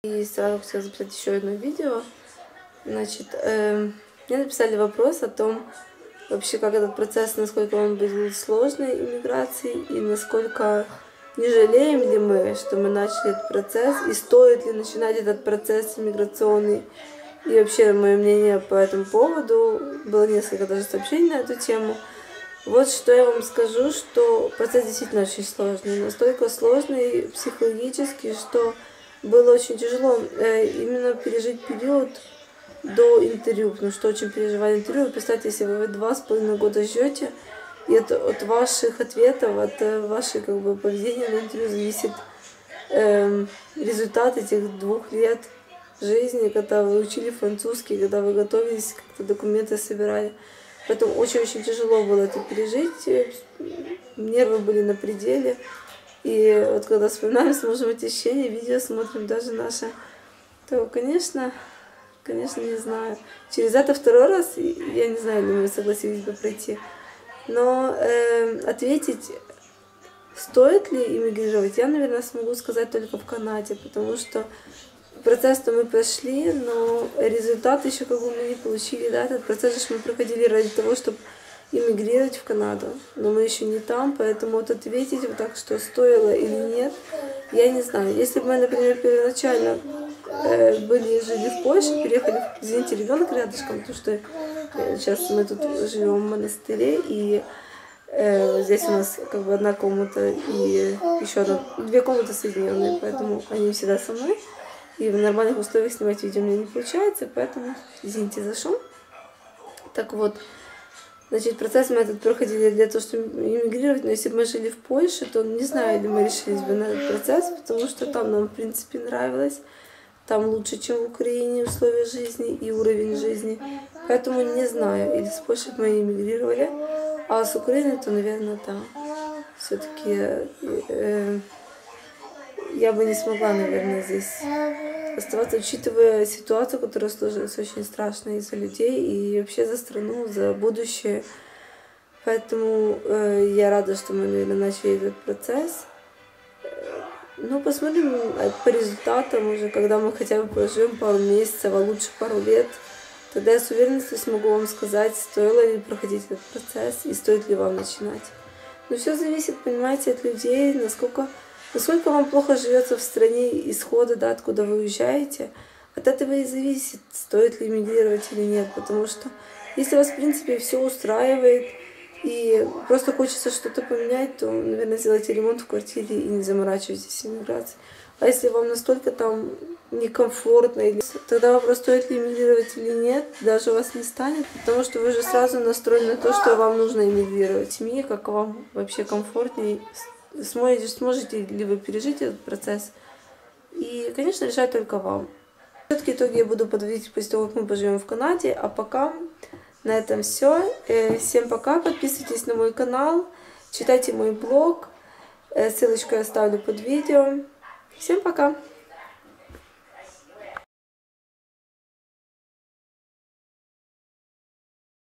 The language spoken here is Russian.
И сразу хотела записать еще одно видео. Значит, мне написали вопрос о том, вообще, как этот процесс, насколько он был сложный иммиграции, и насколько не жалеем ли мы, что мы начали этот процесс, и стоит ли начинать этот процесс иммиграционный. И вообще, мое мнение по этому поводу, было несколько даже сообщений на эту тему. Вот что я вам скажу, что процесс действительно очень сложный, настолько сложный психологически, что было очень тяжело именно пережить период до интервью, потому что очень переживали интервью. Представьте, если вы 2,5 года ждете, и от ваших ответов, от вашей поведения на интервью зависит результат этих 2 лет жизни, когда вы учили французский, когда вы готовились, как-то документы собирали. Поэтому очень-очень тяжело было это пережить, нервы были на пределе. И вот когда вспоминаем с мужем эти ощущения, видео смотрим даже наше, то, конечно, не знаю. Через это 2-й раз, я не знаю, ли мы согласились бы пройти. Но ответить, стоит ли эмигрировать, я, наверное, смогу сказать только в Канаде, потому что процесс-то мы прошли, но результат еще мы не получили, да, этот процесс мы проходили ради того, чтобы эмигрировать в Канаду, но мы еще не там, поэтому вот ответить вот так, что стоило или нет, я не знаю. Если бы мы, например, первоначально жили в Польше, переехали, извините, ребенок рядышком, потому что сейчас мы тут живем в монастыре, и здесь у нас 1 комната и еще 2 комнаты соединенные, поэтому они всегда со мной. И в нормальных условиях снимать видео у меня не получается, поэтому извините за шум. Так вот, значит, процесс мы этот проходили для того, чтобы эмигрировать, но если бы мы жили в Польше, то не знаю, ли мы решились бы на этот процесс, потому что там нам, в принципе, нравилось. Там лучше, чем в Украине, условия жизни и уровень жизни. Поэтому не знаю, или с Польши мы эмигрировали, а с Украины, то, наверное, да. Все-таки я бы не смогла, наверное, здесь оставаться, учитывая ситуацию, которая сложилась очень страшно из-за людей и вообще за страну, за будущее. Поэтому я рада, что мы, наверное, начали этот процесс. Ну, посмотрим по результатам уже, когда мы хотя бы проживем пару месяцев, а лучше пару лет. Тогда я с уверенностью смогу вам сказать, стоило ли проходить этот процесс и стоит ли вам начинать. Но все зависит, понимаете, от людей, насколько вам плохо живется в стране исхода, да, откуда вы уезжаете. От этого и зависит, стоит ли эмигрировать или нет. Потому что если вас, в принципе, все устраивает и просто хочется что-то поменять, то, наверное, сделайте ремонт в квартире и не заморачивайтесь эмиграцией. А если вам настолько там некомфортно, тогда вопрос, стоит ли эмигрировать или нет, даже у вас не станет, потому что вы же сразу настроены на то, что вам нужно эмигрировать. Семье, как вам вообще комфортнее, сможете ли вы пережить этот процесс. И, конечно, решать только вам. Все-таки итоги я буду подводить после того, как мы поживем в Канаде. А пока на этом все. Всем пока. Подписывайтесь на мой канал, читайте мой блог. Ссылочку я оставлю под видео. Всем пока!